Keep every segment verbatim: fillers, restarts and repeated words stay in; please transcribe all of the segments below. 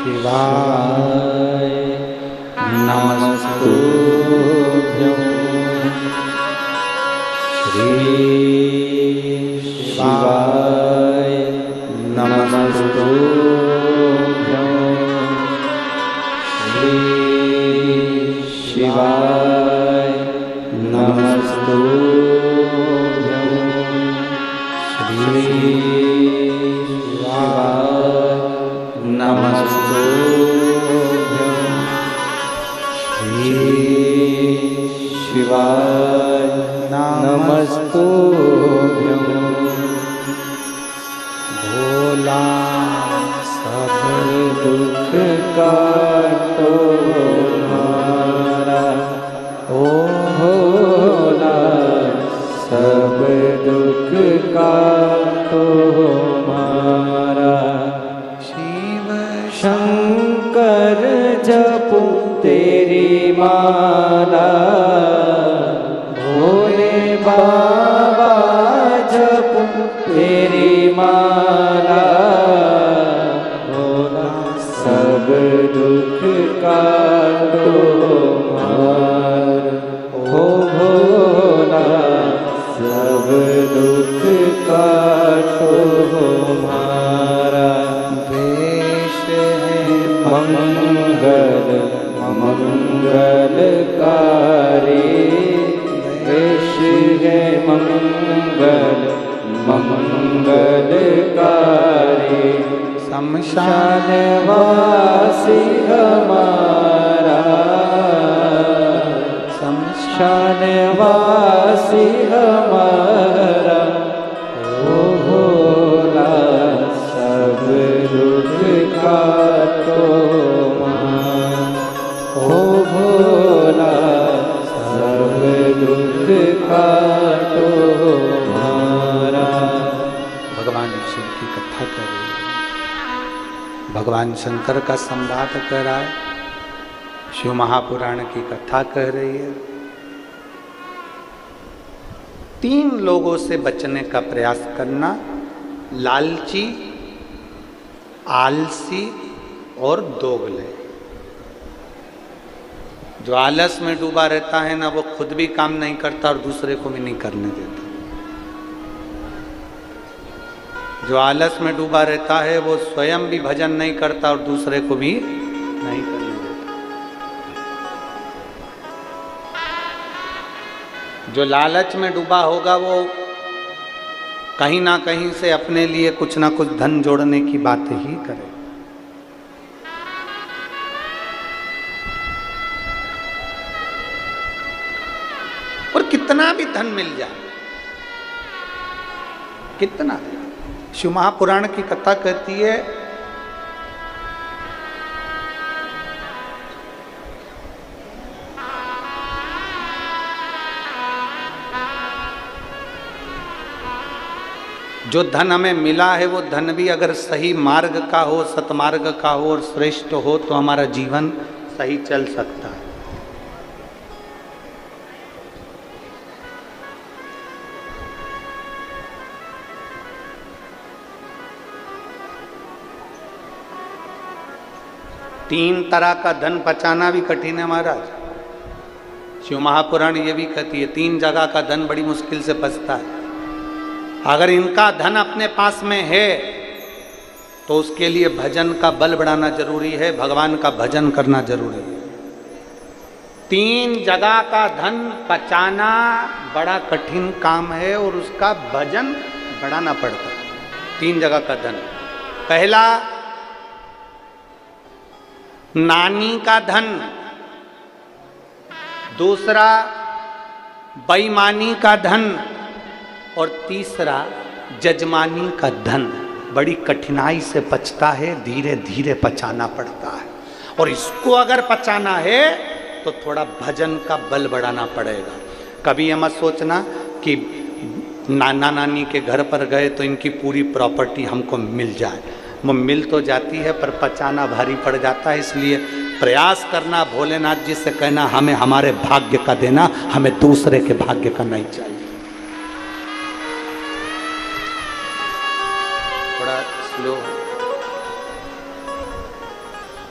शिवाय नमस्तुभ्यं श्री शिवाय नमस्तुभ्यं श्री शिवाय नमस्तुभ्यं श्री शिवाय नमस्तुभ्यं श्री शिवाय नमस्तुभ्यं भोला सब दुख काटो हमारा, ओ भोला सब दुख काटो हमारा। शिव शंकर जपो तेरी माला, भोले बाबा जपो तेरी माला, भोला सब दुख काटो हमारा, ओ भोला सब दुख काटो हमारा। वेश है मंगल मंगलकारी, वेश है मंगल मंगलकारी, शमशान वासी हमारा, शमशान वासी हमारा, ओ भोला सब दुख काटो हमारा, ओ भोला सब दुख काटो हमारा। भगवान शिव की कथा कर रहे हैं, भगवान शंकर का संवाद कर रहा है, शिव महापुराण की कथा कह रही है। तीन लोगों से बचने का प्रयास करना, लालची, आलसी और दोगले। जो आलस में डूबा रहता है ना, वो खुद भी काम नहीं करता और दूसरे को भी नहीं करने देता। जो आलस में डूबा रहता है वो स्वयं भी भजन नहीं करता और दूसरे को भी नहीं करने देता। जो लालच में डूबा होगा वो कहीं ना कहीं से अपने लिए कुछ ना कुछ धन जोड़ने की बात ही करे। और कितना भी धन मिल जाए, कितना भी। शिव महापुराण की कथा कहती है जो धन हमें मिला है वो धन भी अगर सही मार्ग का हो, सतमार्ग का हो और श्रेष्ठ हो तो हमारा जीवन सही चल सकता है। तीन तरह का धन बचाना भी कठिन है महाराज। शिव महापुराण ये भी कहती है तीन जगह का धन बड़ी मुश्किल से बचता है। अगर इनका धन अपने पास में है तो उसके लिए भजन का बल बढ़ाना जरूरी है, भगवान का भजन करना जरूरी है। तीन जगह का धन बचाना बड़ा कठिन काम है और उसका भजन बढ़ाना पड़ता है। तीन जगह का धन, पहला नानी का धन, दूसरा बेईमानी का धन और तीसरा जजमानी का धन। बड़ी कठिनाई से पचता है, धीरे धीरे पचाना पड़ता है। और इसको अगर पचाना है तो थोड़ा भजन का बल बढ़ाना पड़ेगा। कभी ये मत सोचना कि नाना नानी के घर पर गए तो इनकी पूरी प्रॉपर्टी हमको मिल जाए। वो मिल तो जाती है पर पचाना भारी पड़ जाता है। इसलिए प्रयास करना, भोलेनाथ जी से कहना हमें हमारे भाग्य का देना, हमें दूसरे के भाग्य का नहीं चाहिए। थोड़ा स्लो।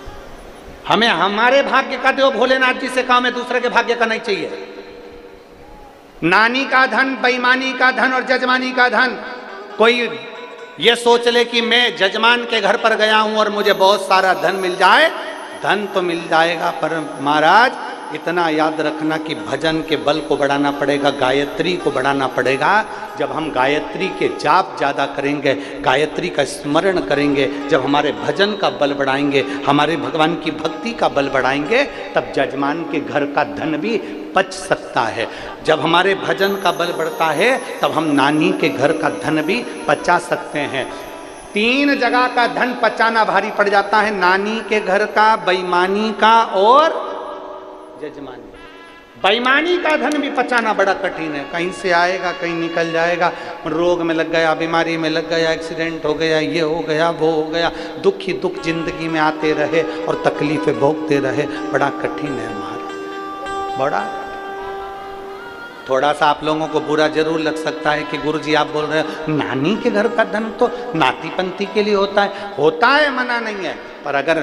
हमें हमारे भाग्य का दो भोलेनाथ जी से काम है, दूसरे के भाग्य का नहीं चाहिए। नानी का धन, बेईमानी का धन और जजमानी का धन। कोई ये सोच ले कि मैं जजमान के घर पर गया हूं और मुझे बहुत सारा धन मिल जाए, धन तो मिल जाएगा, पर महाराज इतना याद रखना कि भजन के बल को बढ़ाना पड़ेगा, गायत्री को बढ़ाना पड़ेगा। जब हम गायत्री के जाप ज़्यादा करेंगे, गायत्री का स्मरण करेंगे, जब हमारे भजन का बल बढ़ाएंगे, हमारे भगवान की भक्ति का बल बढ़ाएंगे, तब जजमान के घर का धन भी पच सकता है। जब हमारे भजन का बल बढ़ता है तब हम नानी के घर का धन भी पचा सकते हैं। तीन जगह का धन पचाना भारी पड़ जाता है, नानी के घर का, बेईमानी का और जजमानी। बेईमानी का धन भी पचाना बड़ा कठिन है, कहीं से आएगा कहीं निकल जाएगा, रोग में लग गया, बीमारी में लग गया, एक्सीडेंट हो गया, ये हो गया, वो हो गया, दुख ही दुख जिंदगी में आते रहे और तकलीफें भोगते रहे, बड़ा कठिन है हमारा, बड़ा। थोड़ा सा आप लोगों को बुरा जरूर लग सकता है कि गुरुजी आप बोल रहे हैं नानी के घर का धन तो नाती पंथी के लिए होता है, होता है, मना नहीं है, पर अगर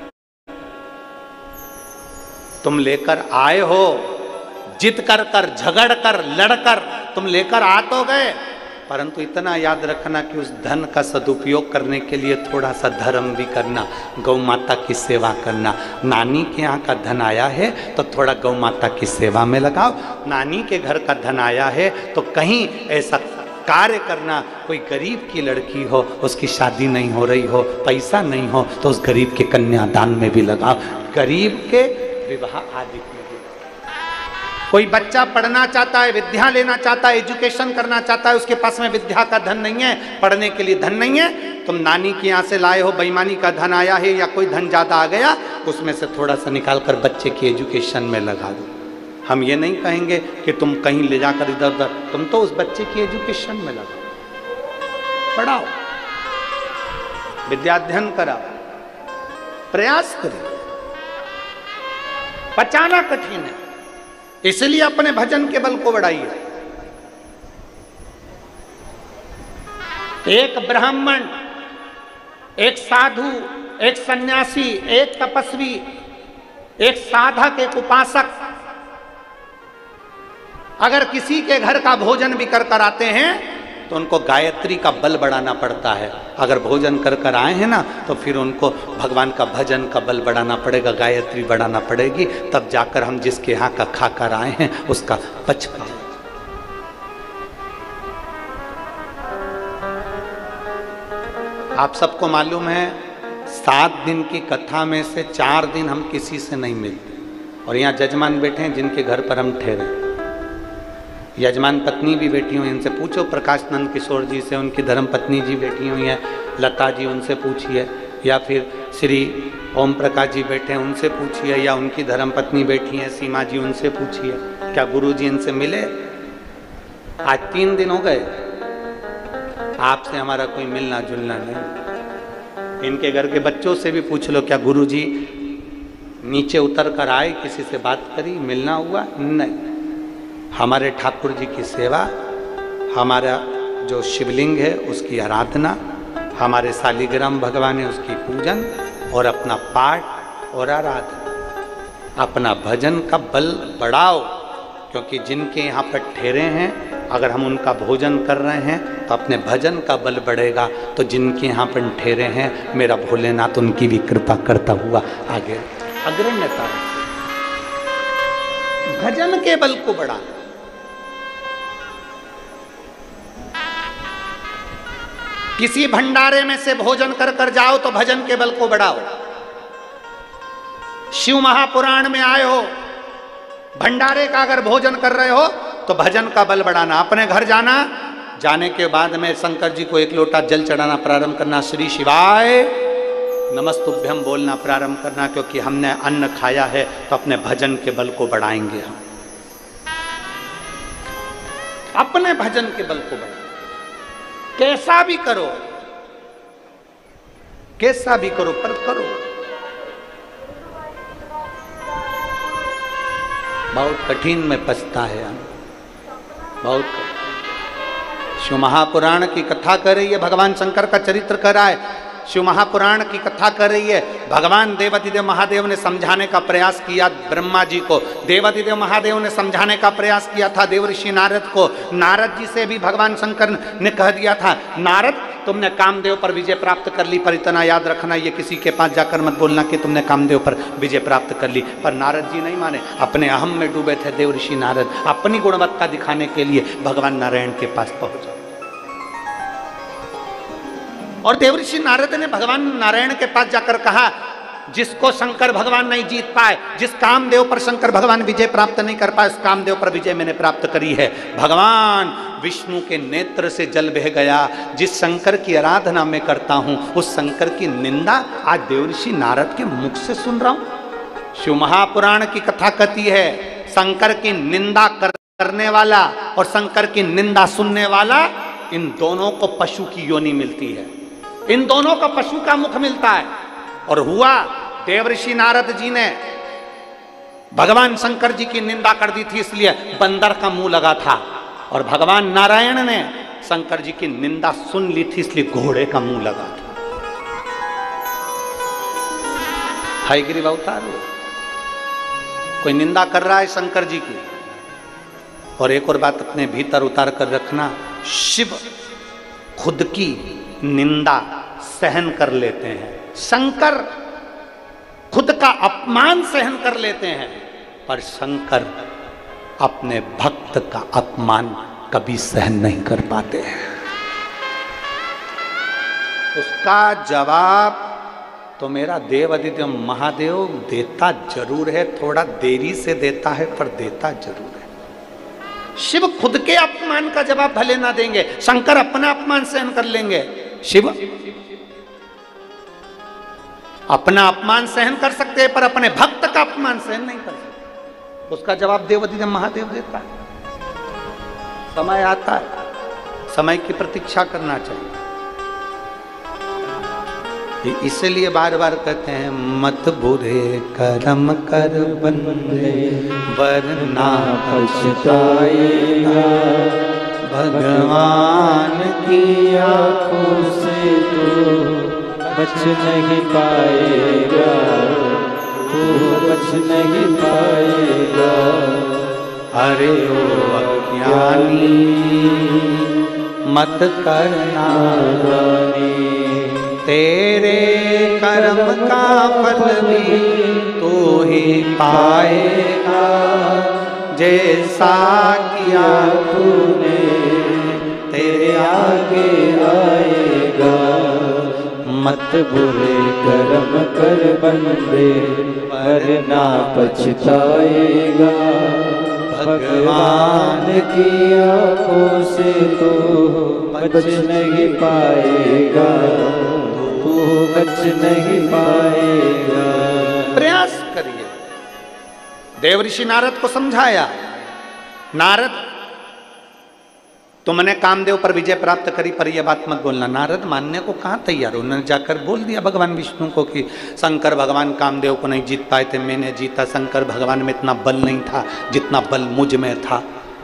तुम लेकर आए हो, जिद कर कर, झगड़ कर, लड़कर तुम लेकर आ तो गए, परंतु इतना याद रखना कि उस धन का सदुपयोग करने के लिए थोड़ा सा धर्म भी करना, गौ माता की सेवा करना। नानी के यहाँ का धन आया है तो थोड़ा गौ माता की सेवा में लगाओ। नानी के घर का धन आया है तो कहीं ऐसा कार्य करना, कोई गरीब की लड़की हो, उसकी शादी नहीं हो रही हो, पैसा नहीं हो, तो उस गरीब के कन्यादान में भी लगाओ, गरीब के विवाह आदि में भी। कोई बच्चा पढ़ना चाहता है, विद्या लेना चाहता है, एजुकेशन करना चाहता है, उसके पास में विद्या का धन नहीं है, पढ़ने के लिए धन नहीं है, तुम नानी के यहाँ से लाए हो, बेईमानी का धन आया है या कोई धन ज़्यादा आ गया, उसमें से थोड़ा सा निकाल कर बच्चे की एजुकेशन में लगा दो। हम ये नहीं कहेंगे कि तुम कहीं ले जाकर इधर उधर, तुम तो उस बच्चे की एजुकेशन में लगाओ, पढ़ाओ, विद्याध्ययन कराओ, प्रयास करें। पचाना कठिन है, इसलिए अपने भजन के बल को बढ़ाइए। एक ब्राह्मण, एक साधु, एक सन्यासी, एक तपस्वी, एक साधक, एक उपासक अगर किसी के घर का भोजन भी कर कर आते हैं तो उनको गायत्री का बल बढ़ाना पड़ता है। अगर भोजन कर कर आए हैं ना तो फिर उनको भगवान का भजन का बल बढ़ाना पड़ेगा, गायत्री बढ़ाना पड़ेगी, तब जाकर हम जिसके यहाँ का खा कर आए हैं उसका पच पाए। आप सबको मालूम है सात दिन की कथा में से चार दिन हम किसी से नहीं मिलते, और यहाँ जजमान बैठे हैं जिनके घर पर हम ठहरे, यजमान पत्नी भी बैठी हुई, इनसे पूछो, प्रकाश नंद किशोर जी से, उनकी धर्म पत्नी जी बैठी हुई हैं, लता जी उनसे पूछिए, या फिर श्री ओम प्रकाश जी बैठे हैं उनसे पूछिए, या उनकी धर्म पत्नी बैठी हैं सीमा जी, उनसे पूछिए क्या गुरु जी इनसे मिले। आज तीन दिन हो गए आपसे हमारा कोई मिलना जुलना नहीं। इनके घर के बच्चों से भी पूछ लो क्या गुरु जी नीचे उतर कर आए, किसी से बात करी, मिलना हुआ? नहीं। हमारे ठाकुर जी की सेवा, हमारा जो शिवलिंग है उसकी आराधना, हमारे शालिग्राम भगवान है उसकी पूजन, और अपना पाठ और आराधना, अपना भजन का बल बढ़ाओ। क्योंकि जिनके यहाँ पर ठहरे हैं अगर हम उनका भोजन कर रहे हैं तो अपने भजन का बल बढ़ेगा, तो जिनके यहाँ पर ठहरे हैं मेरा भोलेनाथ उनकी भी कृपा करता हुआ आगे अग्रण्यता। भजन के बल को बढ़ा, किसी भंडारे में से भोजन कर कर जाओ तो भजन के बल को बढ़ाओ। शिव महापुराण में आए हो, भंडारे का अगर भोजन कर रहे हो तो भजन का बल बढ़ाना। अपने घर जाना, जाने के बाद में शंकर जी को एक लोटा जल चढ़ाना प्रारंभ करना, श्री शिवाय नमस्तुभ्यम बोलना प्रारंभ करना, क्योंकि हमने अन्न खाया है तो अपने भजन के बल को बढ़ाएंगे हम। अपने भजन के बल को बढ़ाओ, कैसा भी करो, कैसा भी करो, पर करो। बहुत कठिन में पछता है हम, बहुत कठिन। शिव महापुराण की कथा कर रही है, भगवान शंकर का चरित्र कर रहा है। शिव महापुराण की कथा कर रही है। भगवान देवादिदेव महादेव ने समझाने का प्रयास किया ब्रह्मा जी को, देवादिदेव महादेव ने समझाने का प्रयास किया था देवर्षि नारद को। नारद जी से भी भगवान शंकर ने कह दिया था, नारद तुमने कामदेव पर विजय प्राप्त कर ली, पर इतना याद रखना ये किसी के पास जाकर मत बोलना कि तुमने कामदेव पर विजय प्राप्त कर ली। पर नारद जी नहीं माने, अपने अहम में डूबे थे देवर्षि नारद। अपनी गुणवत्ता दिखाने के लिए भगवान नारायण के पास पहुंचे और देवर्षि नारद ने भगवान नारायण के पास जाकर कहा, जिसको शंकर भगवान नहीं जीत पाए, जिस कामदेव पर शंकर भगवान विजय प्राप्त नहीं कर पाए, उस कामदेव पर विजय मैंने प्राप्त करी है। भगवान विष्णु के नेत्र से जल बह गया। जिस शंकर की आराधना मैं करता हूं, उस शंकर की निंदा आज देवर्षि नारद के मुख से सुन रहा हूं। शिव महापुराण की कथा कहती है, शंकर की निंदा करने वाला और शंकर की निंदा सुनने वाला, इन दोनों को पशु की योनि मिलती है, इन दोनों को पशु का मुख मिलता है। और हुआ, देवर्षि नारद जी ने भगवान शंकर जी की निंदा कर दी थी, इसलिए बंदर का मुंह लगा था। और भगवान नारायण ने शंकर जी की निंदा सुन ली थी, इसलिए घोड़े का मुंह लगा था। हाईगिरी अवतार हो, कोई निंदा कर रहा है शंकर जी की। और एक और बात अपने भीतर उतार कर रखना, शिव खुद की निंदा सहन कर लेते हैं, शंकर खुद का अपमान सहन कर लेते हैं, पर शंकर अपने भक्त का अपमान कभी सहन नहीं कर पाते हैं। उसका जवाब तो मेरा देवादिदेव महादेव देता जरूर है, थोड़ा देरी से देता है, पर देता जरूर है। शिव खुद के अपमान का जवाब भले ना देंगे, शंकर अपना अपमान सहन कर लेंगे। शिव अपना अपमान सहन कर सकते हैं, पर अपने भक्त का अपमान सहन नहीं कर सकते। उसका जवाब देवादिदेव महादेव देता है। समय आता है, समय की प्रतीक्षा करना चाहिए। इसलिए बार बार कहते हैं, मत बुरे कर्म कर बंदे वरना पछताएगा, भगवान की आंखों से तो बच नहीं पाएगा, तू बच नहीं पाएगा। अरे ओ अज्ञानी मत करना जानी, तेरे कर्म का फल भी तू ही पाएगा, जैसा किया तूने तेरे आगे आएगा। मत बुरे कर्म कर बंदे वरना पछताएगा, भगवान की आंखों से तो बच नहीं पाएगा, तू बच नहीं पाएगा। प्रयास करिए। देवर्षि नारद को समझाया, नारद तुमने कामदेव पर विजय प्राप्त करी, पर यह बात मत बोलना। नारद मानने को कहाँ तैयार हो, उन्होंने जाकर बोल दिया भगवान विष्णु को कि शंकर भगवान कामदेव को नहीं जीत पाए थे, मैंने जीता। शंकर भगवान में इतना बल नहीं था जितना बल मुझ में था।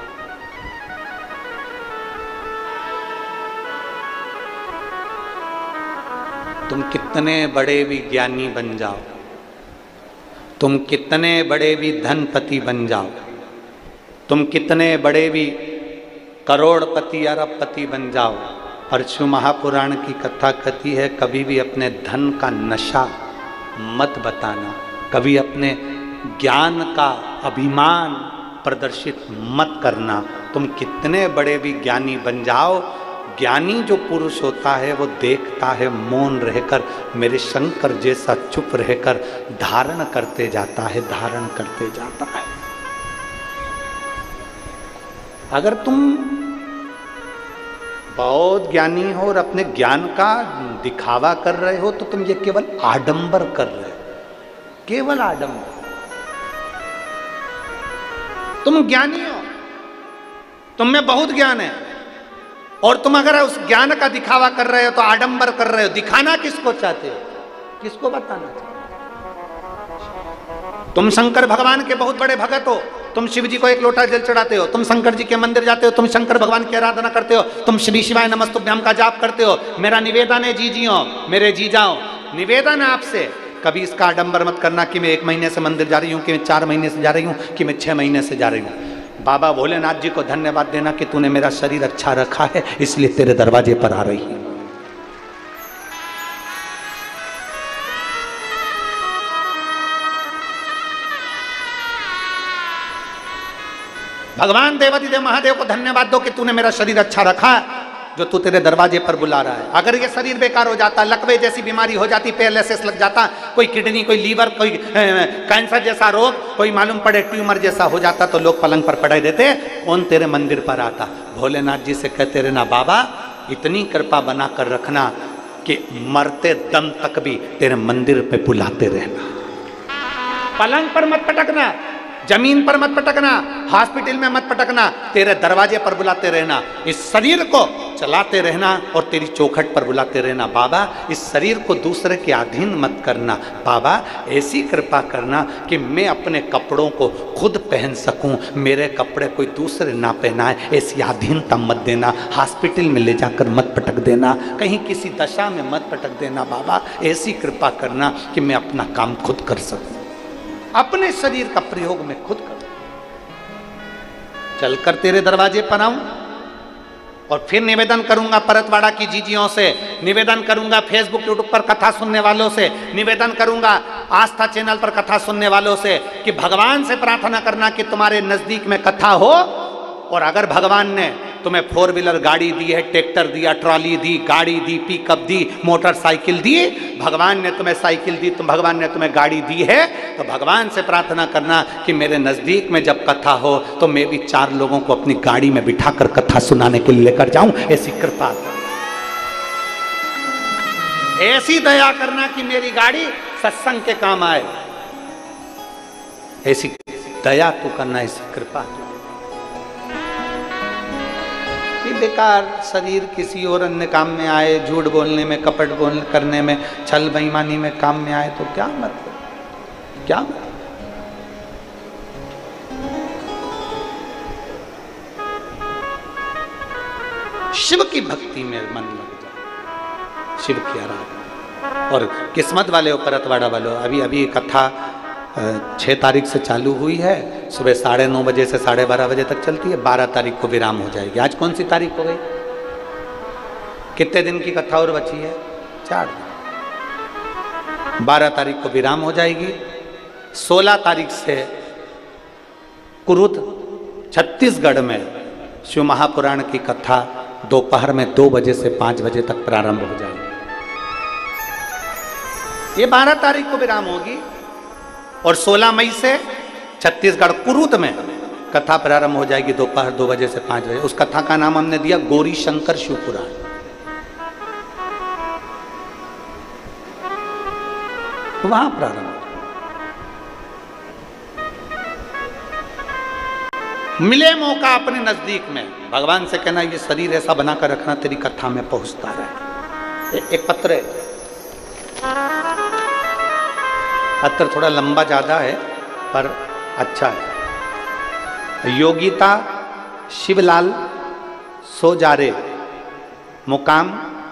तुम कितने बड़े भी ज्ञानी बन जाओ, तुम कितने बड़े भी धनपति बन जाओ, तुम कितने बड़े भी करोड़पति अरबपति बन जाओ, पर शिव महापुराण की कथा कहती है, कभी भी अपने धन का नशा मत बताना, कभी अपने ज्ञान का अभिमान प्रदर्शित मत करना। तुम कितने बड़े भी ज्ञानी बन जाओ, ज्ञानी जो पुरुष होता है वो देखता है मौन रहकर, मेरे शंकर जैसा चुप रहकर धारण करते जाता है, धारण करते जाता है। अगर तुम बहुत ज्ञानी हो और अपने ज्ञान का दिखावा कर रहे हो, तो तुम ये केवल आडंबर कर रहे हो, केवल आडंबर। तुम ज्ञानी हो, तुम में बहुत ज्ञान है, और तुम अगर उस ज्ञान का दिखावा कर रहे हो तो आडंबर कर रहे हो। दिखाना किसको चाहते हो, किसको बताना चाहते हो? तुम शंकर भगवान के बहुत बड़े भगत हो, तुम शिव जी को एक लोटा जल चढ़ाते हो, तुम शंकर जी के मंदिर जाते हो, तुम शंकर भगवान की आराधना करते हो, तुम श्री शिवाय नमस्तुभ्यम का जाप करते हो। मेरा निवेदन है जीजियों, मेरे जी जाओ, निवेदन है आपसे, कभी इसका आडंबर मत करना कि मैं एक महीने से मंदिर जा रही हूँ, कि मैं चार महीने से जा रही हूँ, कि मैं छह महीने से जा रही हूँ। बाबा भोलेनाथ जी को धन्यवाद देना कि तूने मेरा शरीर अच्छा रखा है, इसलिए तेरे दरवाजे पर आ रही है। भगवान देवादिदेव महादेव को धन्यवाद दो कि तूने मेरा शरीर अच्छा रखा है, जो तू तेरे दरवाजे पर बुला रहा है। अगर ये शरीर बेकार हो जाता, लकवे जैसी बीमारी हो जाती, पैरालिसिस लग जाता, कोई किडनी, कोई लीवर, कोई कैंसर जैसा रोग, कोई मालूम पड़े ट्यूमर जैसा हो जाता, तो लोग पलंग पर पड़े देते, कौन तेरे मंदिर पर आता। भोलेनाथ जी से कहते रहना, बाबा इतनी कृपा बना कर रखना कि मरते दम तक भी तेरे मंदिर पे बुलाते रहना। पलंग पर मत पटकना, जमीन पर मत पटकना, हॉस्पिटल में मत पटकना, तेरे दरवाजे पर बुलाते रहना। इस शरीर को चलाते रहना और तेरी चौखट पर बुलाते रहना। बाबा इस शरीर को दूसरे के अधीन मत करना। बाबा ऐसी कृपा करना कि मैं अपने कपड़ों को खुद पहन सकूं, मेरे कपड़े कोई दूसरे ना पहनाए, ऐसी अधीनता मत देना। हॉस्पिटल में ले जाकर मत पटक देना, कहीं किसी दशा में मत पटक देना। बाबा ऐसी कृपा करना कि मैं अपना काम खुद कर सकूं, अपने शरीर का प्रयोग मैं खुद करूं। चलकर तेरे दरवाजे पर आऊं और फिर निवेदन करूंगा परतवाड़ा की जीजियों से, निवेदन करूंगा फेसबुक यूट्यूब पर कथा सुनने वालों से, निवेदन करूंगा आस्था चैनल पर कथा सुनने वालों से कि भगवान से प्रार्थना करना कि तुम्हारे नजदीक में कथा हो। और अगर भगवान ने तुम्हें फोर व्हीलर गाड़ी दी है, ट्रैक्टर दिया, ट्रॉली दी, गाड़ी दी, पिकअप दी, मोटरसाइकिल दी, भगवान ने तुम्हें साइकिल दी, तुम भगवान ने तुम्हें गाड़ी दी है, तो भगवान से प्रार्थना करना कि मेरे नज़दीक में जब कथा हो तो मैं भी चार लोगों को अपनी गाड़ी में बिठाकर कथा सुनाने के लिए लेकर जाऊं। ऐसी कृपा करना, ऐसी दया करना कि मेरी गाड़ी सत्संग के काम आए। ऐसी दया तो करना, ऐसी कृपा। बेकार शरीर किसी और अन्य काम में आए, झूठ बोलने में, कपट बोल करने में, छल बेईमानी में काम में आए तो क्या मतलब, क्या मतलब? शिव की भक्ति में मन लग जाए, शिव की आराधना। और किस्मत वाले हो, परतवाड़ा वालों, अभी अभी कथा छः तारीख से चालू हुई है, सुबह साढ़े नौ बजे से साढ़े बारह बजे तक चलती है। बारह तारीख को विराम हो जाएगी। आज कौन सी तारीख हो गई? कितने दिन की कथा और बची है? चार दिन। बारह तारीख को विराम हो जाएगी। सोलह तारीख से कुरुद छत्तीसगढ़ में शिव महापुराण की कथा दोपहर में दो बजे से पाँच बजे तक प्रारंभ हो जाएगी। ये बारह तारीख को विराम होगी और सोलह मई से छत्तीसगढ़ कुरुद में कथा प्रारंभ हो जाएगी दोपहर दो बजे से पाँच बजे। उस कथा का नाम हमने दिया गौरी शंकर शिवपुराण। वहां प्रारंभ। मिले मौका अपने नजदीक में, भगवान से कहना ये शरीर ऐसा बनाकर रखना तेरी कथा में पहुंचता रहे। ए, एक पत्र है, पत्र थोड़ा लंबा ज़्यादा है पर अच्छा है। योगिता शिवलाल सोजारे, मुकाम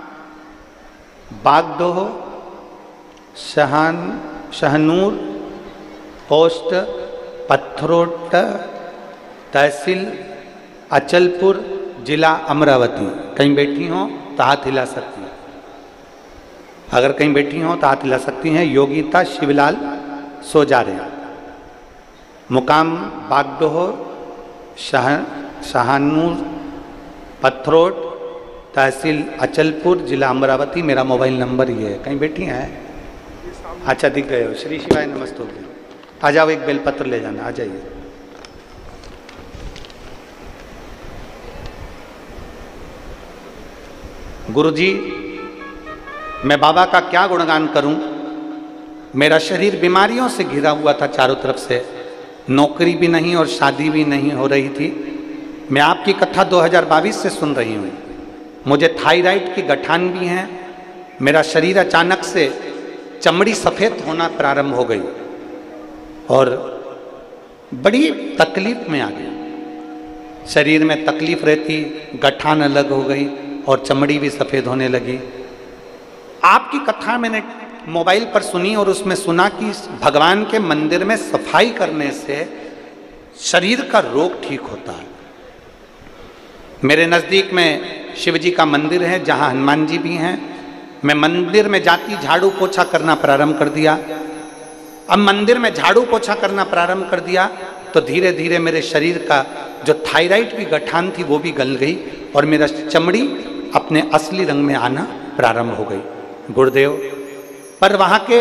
बागडोह, शहान शहनूर, पोस्ट पत्थरोट, तहसील अचलपुर, जिला अमरावती। कहीं बैठी हो तो हाथ हिला सकती हैं, अगर कहीं बैठी हो तो हाथ हिला सकती हैं। योगिता शिवलाल सोजारे, मुकाम बागडोह, शाह शाहनूर, पत्थरोट, तहसील अचलपुर, जिला अमरावती। मेरा मोबाइल नंबर ये है। कहीं बैठी हैं? अच्छा दिख गए हो। श्री शिवाय नमस्ते। आ जाओ, एक बेलपत्र ले जाना, आ जाइए। गुरुजी, मैं बाबा का क्या गुणगान करूं। मेरा शरीर बीमारियों से घिरा हुआ था चारों तरफ से, नौकरी भी नहीं और शादी भी नहीं हो रही थी। मैं आपकी कथा दो हज़ार बाईस से सुन रही हूँ। मुझे थायराइड की गठान भी है। मेरा शरीर अचानक से चमड़ी सफ़ेद होना प्रारंभ हो गई और बड़ी तकलीफ में आ गया। शरीर में तकलीफ रहती, गठान अलग हो गई और चमड़ी भी सफ़ेद होने लगी। आपकी कथा मैंने मोबाइल पर सुनी और उसमें सुना कि भगवान के मंदिर में सफाई करने से शरीर का रोग ठीक होता है। मेरे नज़दीक में शिव जी का मंदिर है जहाँ हनुमान जी भी हैं। मैं मंदिर में जाती झाड़ू पोछा करना प्रारंभ कर दिया। अब मंदिर में झाड़ू पोछा करना प्रारंभ कर दिया तो धीरे धीरे मेरे शरीर का जो थायराइड की गठान थी वो भी गल गई और मेरा चमड़ी अपने असली रंग में आना प्रारंभ हो गई। गुरुदेव, पर वहाँ के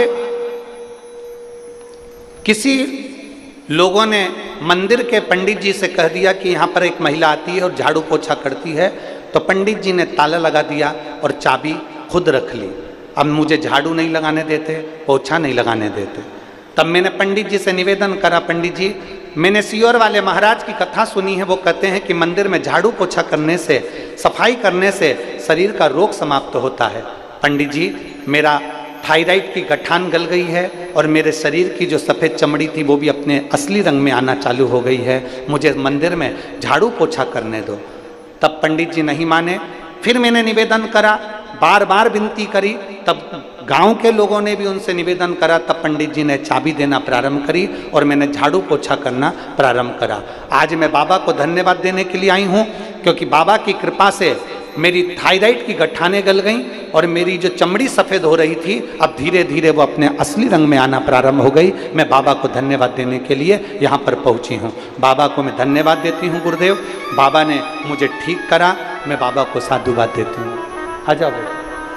किसी लोगों ने मंदिर के पंडित जी से कह दिया कि यहाँ पर एक महिला आती है और झाड़ू पोछा करती है, तो पंडित जी ने ताला लगा दिया और चाबी खुद रख ली। अब मुझे झाड़ू नहीं लगाने देते, पोछा नहीं लगाने देते। तब मैंने पंडित जी से निवेदन करा, पंडित जी मैंने सियोर वाले महाराज की कथा सुनी है, वो कहते हैं कि मंदिर में झाड़ू पोछा करने से, सफाई करने से शरीर का रोग समाप्त होता है। पंडित जी, मेरा थायराइड की गठान गल गई है और मेरे शरीर की जो सफ़ेद चमड़ी थी वो भी अपने असली रंग में आना चालू हो गई है, मुझे मंदिर में झाड़ू पोछा करने दो। तब पंडित जी नहीं माने। फिर मैंने निवेदन करा, बार बार विनती करी, तब गांव के लोगों ने भी उनसे निवेदन करा, तब पंडित जी ने चाबी देना प्रारंभ करी और मैंने झाड़ू पोछा करना प्रारंभ करा। आज मैं बाबा को धन्यवाद देने के लिए आई हूँ, क्योंकि बाबा की कृपा से मेरी थायराइड की गठानें गल गईं और मेरी जो चमड़ी सफ़ेद हो रही थी अब धीरे धीरे वो अपने असली रंग में आना प्रारंभ हो गई। मैं बाबा को धन्यवाद देने के लिए यहाँ पर पहुँची हूँ। बाबा को मैं धन्यवाद देती हूँ। गुरुदेव, बाबा ने मुझे ठीक करा, मैं बाबा को साधुवाद देती हूँ। आ जाओ बेटा।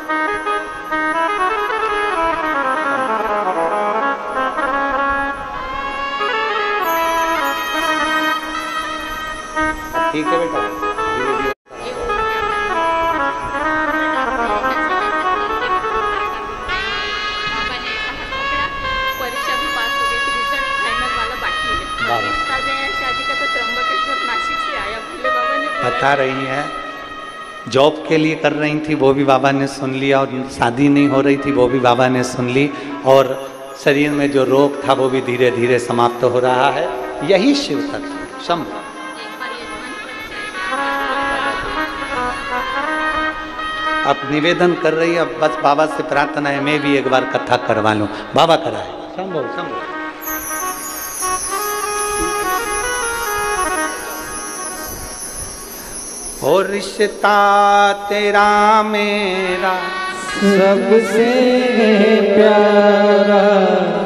ठीक है बेटा। बता रही हैं जॉब के लिए कर रही थी, वो भी बाबा ने सुन लिया, और शादी नहीं हो रही थी वो भी बाबा ने सुन ली, और शरीर में जो रोग था वो भी धीरे धीरे समाप्त हो रहा है। यही शिव तत्व शंभु। अब निवेदन कर रही है, अब बस बाबा से प्रार्थना है मैं भी एक बार कथा करवा लूं। बाबा कराए। शंभु शंभु। और रिश्ता तेरा मेरा सबसे प्यारा,